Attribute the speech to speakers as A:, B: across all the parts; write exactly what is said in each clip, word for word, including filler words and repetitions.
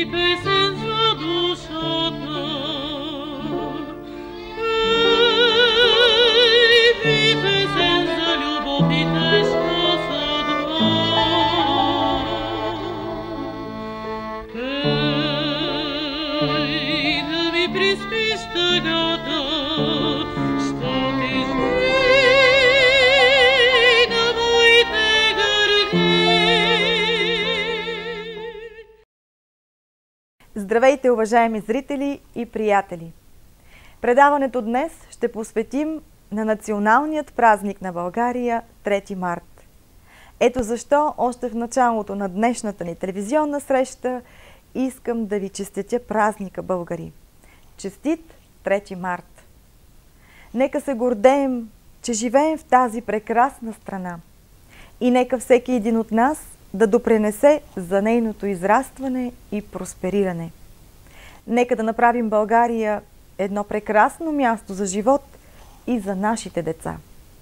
A: Здравейте, уважаеми зрители и приятели! Предаването днес ще посветим на националният празник на България трети март. Ето защо още в началото на днешната ни телевизионна среща искам да ви честитя празника, българи! Честит трети март! Нека се гордеем, че живеем в тази прекрасна страна и нека всеки един от нас да допринесе за нейното израстване и проспериране. Нека да направим България едно прекрасно място за живот и за нашите деца.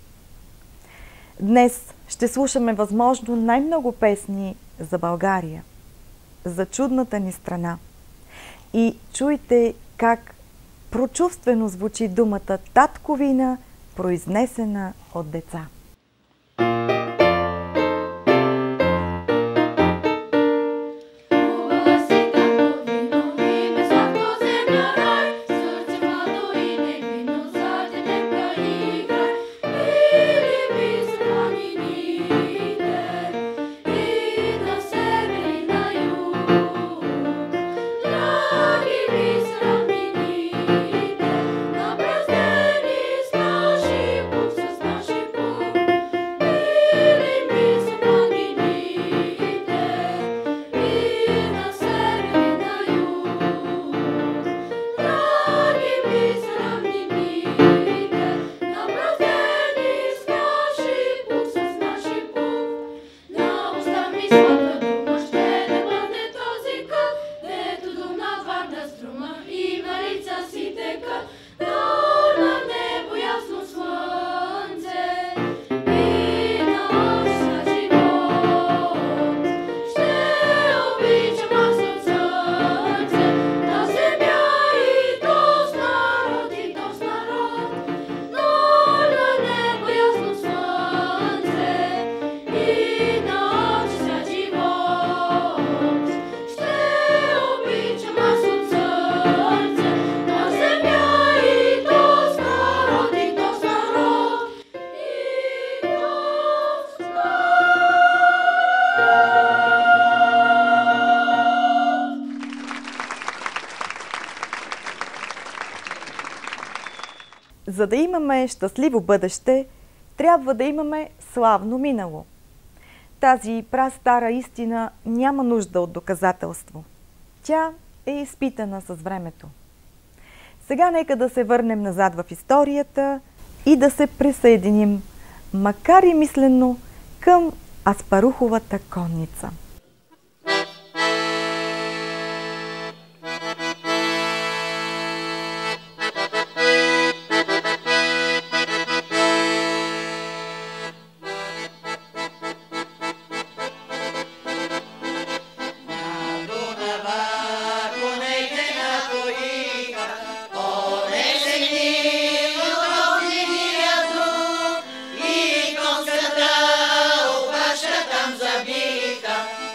A: Днес ще слушаме възможно най-много песни за България, за чудната ни страна. И чуйте как прочувствено звучи думата татковина, произнесена от деца. За да имаме щастливо бъдеще, трябва да имаме славно минало. Тази прастара истина няма нужда от доказателство. Тя е изпитана с времето. Сега нека да се върнем назад в историята и да се присъединим, макар и мислено, към Аспаруховата конница.
B: Забиха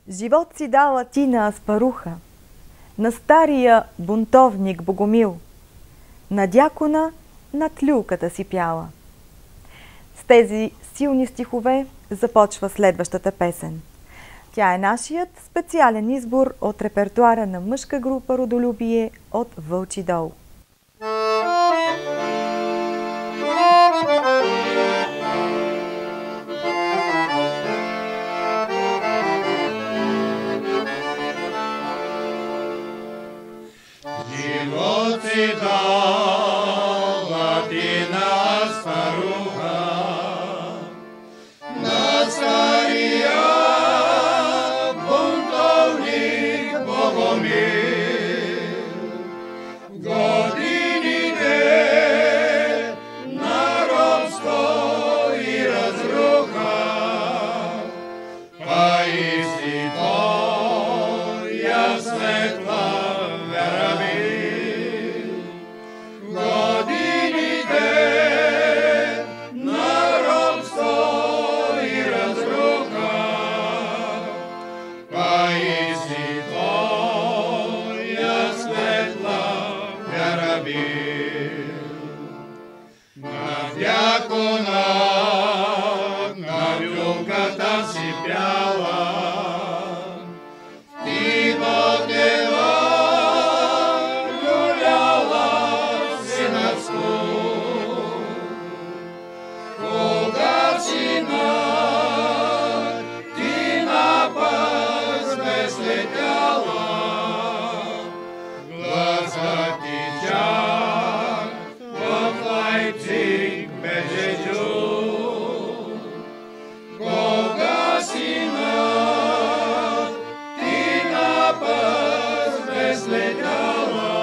A: Живот си дала ти на Аспаруха, на стария бунтовник Богомил, на дякона над люлката си пяла. С тези силни стихове започва следващата песен. Тя е нашият специален избор от репертуара на мъжка група Родолюбие от Вълчи дол.
B: Живот си дала ти на Аспаруха, на стария бунтовник Богомил. Годините на робство и разруха, а и си твоя светла вера бил. Годините на робство и разруха, а и си твоя светла вера бил. На дякона на люлката си пяла, ти Ботева люляла си над стул. Кога си над ти напас безлетяла, гласа ти чак в Лайпциг беше чул. Кога си над ти напас безлетяла,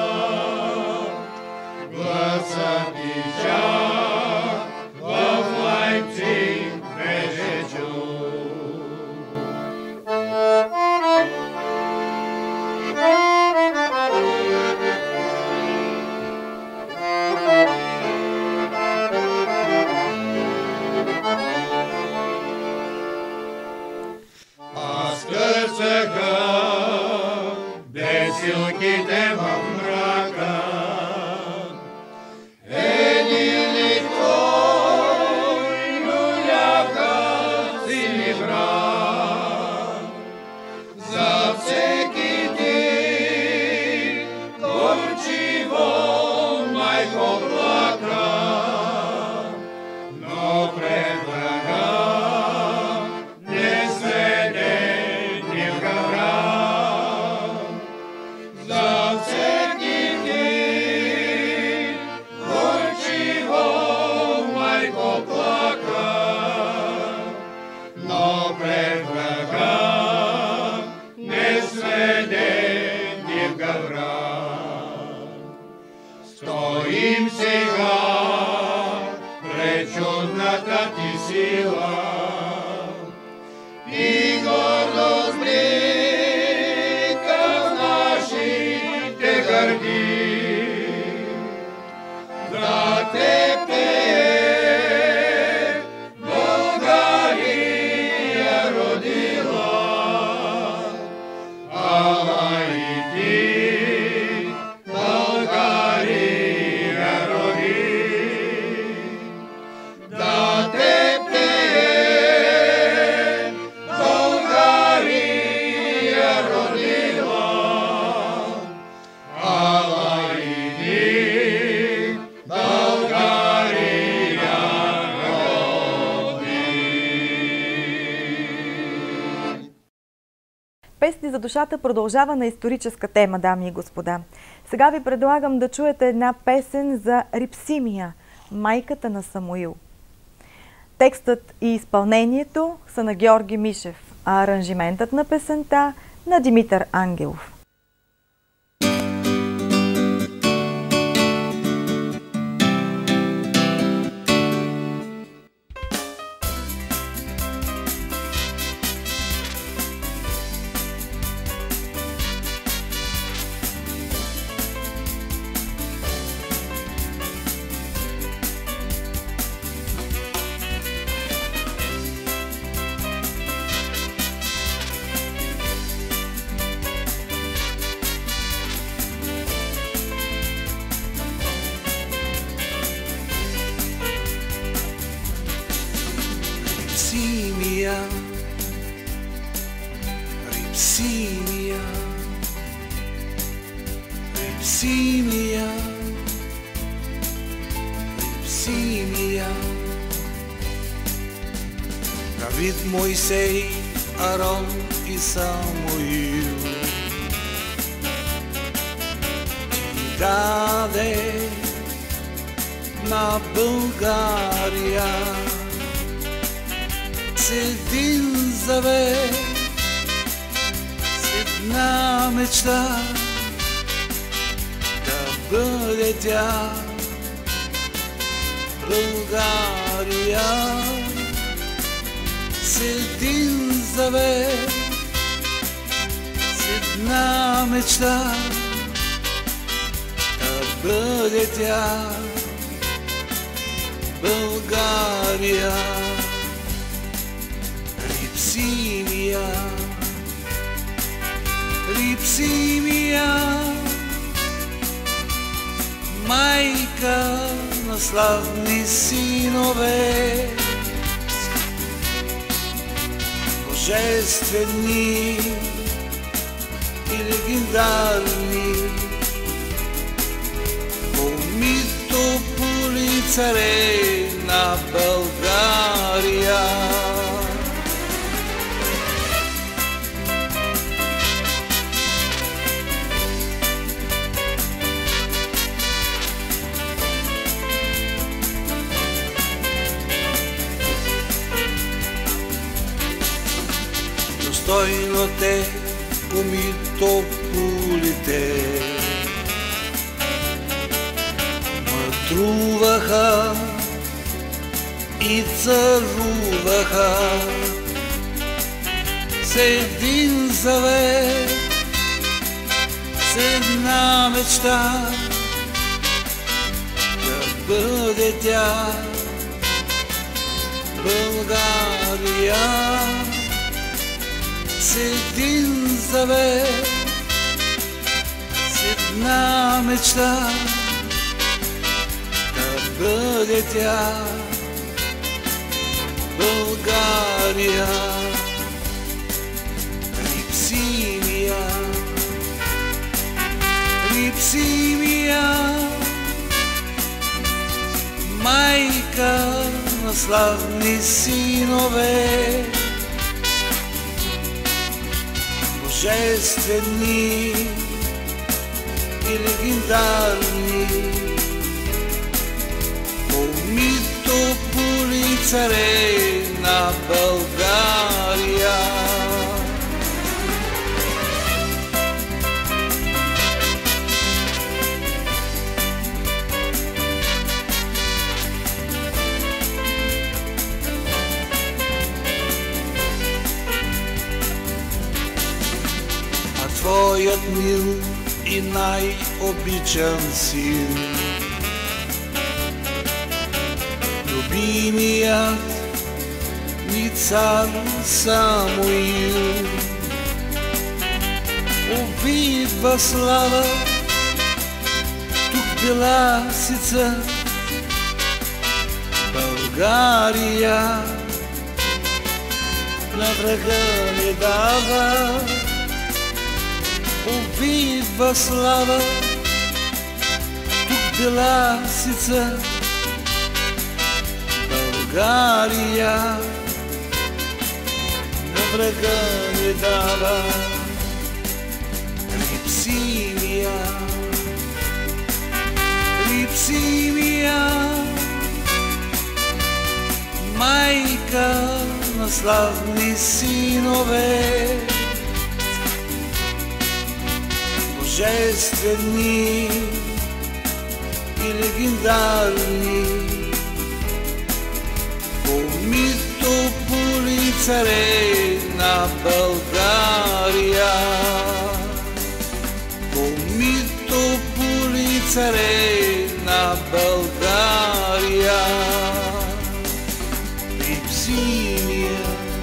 B: гласа ти чак в Лайпциг беше чул. Аз търсеха бесилките в мрака, един ли твой люляха сини брат. За всеки ти горчиво майко плака, но предлага не сведе ни в гавра. За всеки ти горчиво майко плака, но предлага не сведе ни в гавра. Стоим сега пред чудната ти сила и гордо с блика в нашите гърди. Да те пее България родила, ала и ти България роди. Да те пее България родила, ала и ти България роди.
A: Песни за душата продължава на историческа тема, дами и господа. Сега ви предлагам да чуете една песен за Рипсимия, майката на Самуил. Текстът и изпълнението са на Георги Мишев, а аранжиментът на песента на Димитър Ангелов.
C: Рипсимия, Рипсимия, Рипсимия. Давид, Мойсей, Арон и Самуил ти даде на България с един завет, с една мечта да бъде тя България. С един завет, с една мечта да бъде тя България. Рипсимия, Рипсимия, майка на славни синове, божествени и легендарни, помито поли царе на България. Достойно те помито полите мъдруваха и царуваха с един завет, с една мечта да бъде тя България. С един завет, с една мечта да бъде тя България. Рипсимия, Рипсимия, майка на славни синове, божествени и легендарни, помито поли царе на България. Твоят мил и най-обичан син, любимият ни цар Самуил, увидва слава тук Беласица, България на врага не дава. Увидва слава тук Беласица, България на врага не дава. Рипсимия, Рипсимия, майка на славни синове, божествени и легендарни, помито поли царе на България, помито поли царе на България. Рипсимия,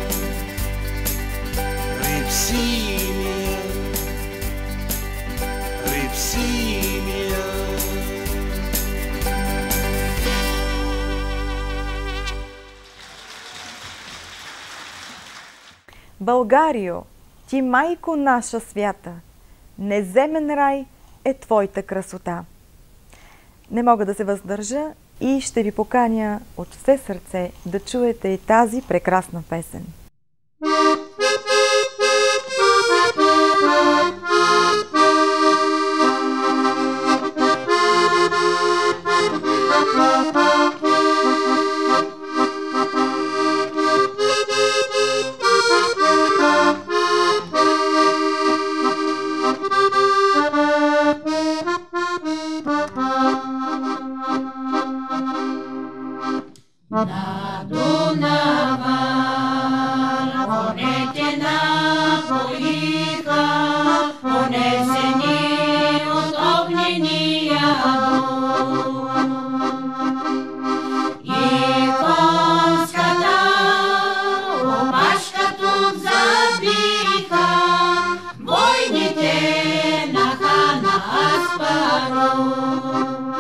C: Рипсимия, Рипсимия.
A: Българио, Ти, майко наша свята, неземен рай е твоята красота. Не мога да се въздържа и ще ви поканя от все сърце да чуете и тази прекрасна песен.
D: На Дунава конете напоиха, понесени от огнения дух. И конската опашка тук забиха, войните на хана Аспарух.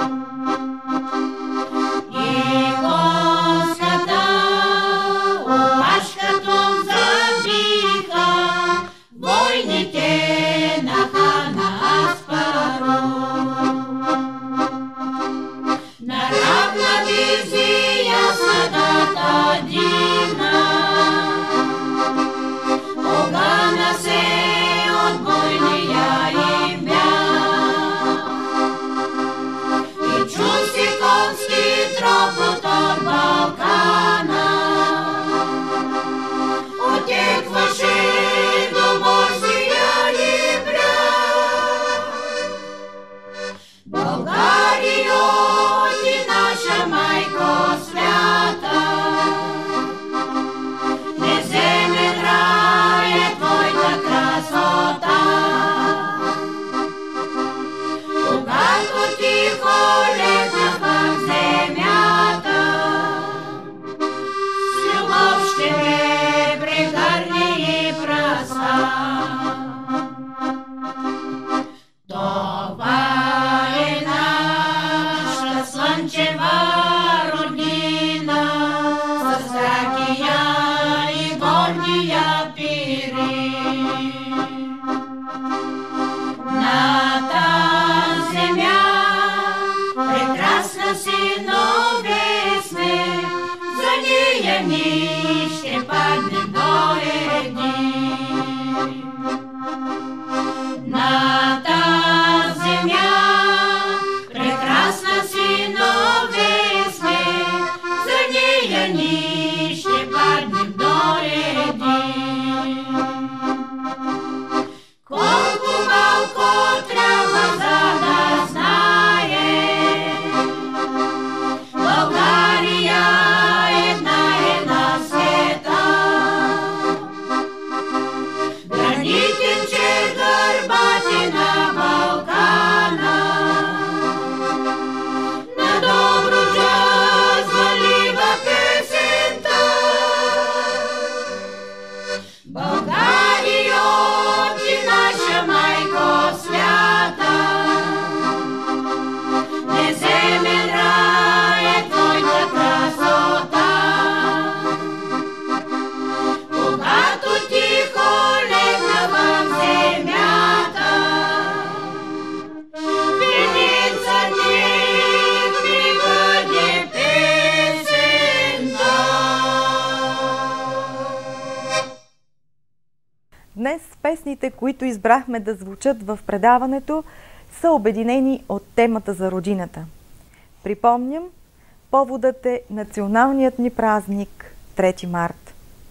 A: Днес песните, които избрахме да звучат в предаването, са обединени от темата за родината. Припомням, поводът е националният ни празник трети март.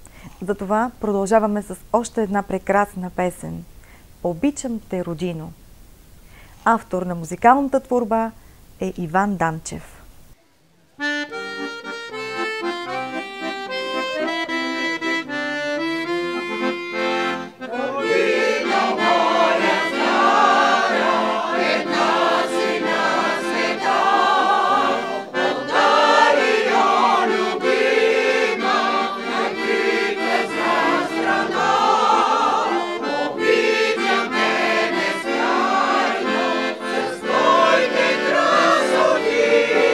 A: Затова продължаваме с още една прекрасна песен «Обичам те, родино». Автор на музикалната творба е Иван Данчев.
B: Красоти!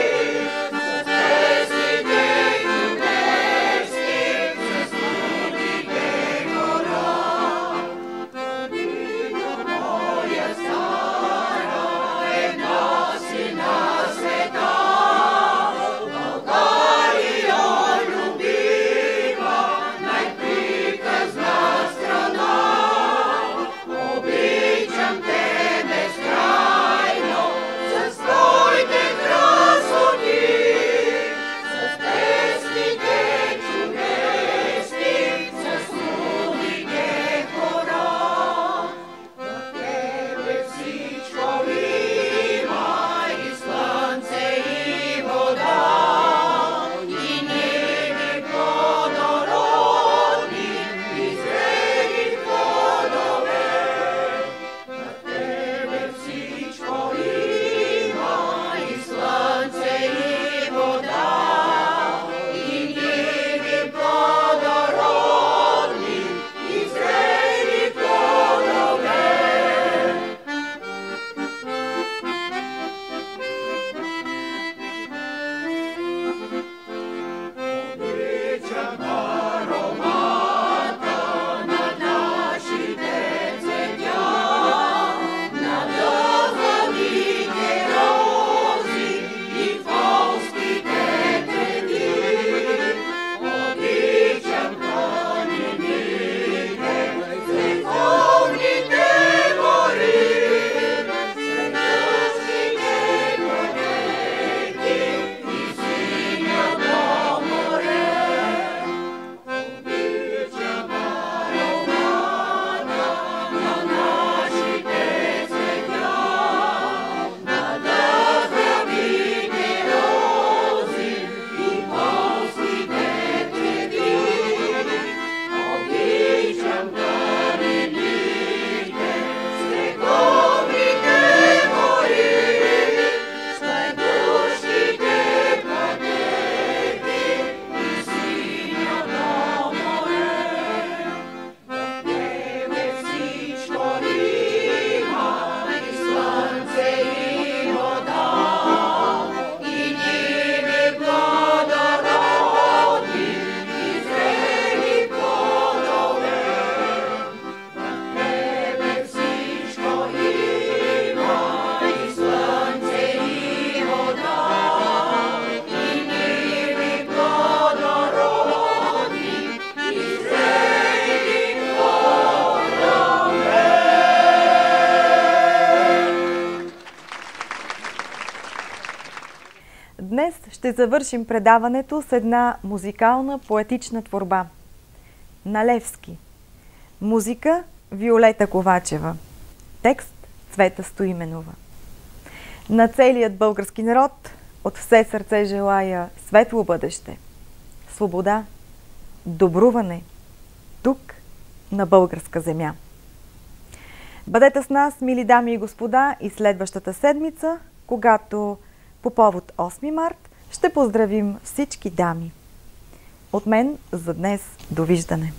A: ще завършим предаването с една музикална поетична творба. На Левски. Музика Виолета Ковачева. Текст Цвета Стоименова. На целият български народ от все сърце желая светло бъдеще, свобода, добруване тук на българска земя. Бъдете с нас, мили дами и господа, и следващата седмица, когато по повод осми март ще поздравим всички дами. От мен за днес довиждане!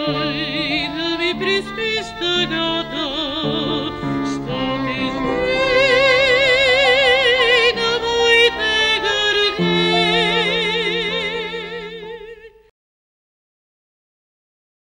E: дай да ми приспиш тъгата,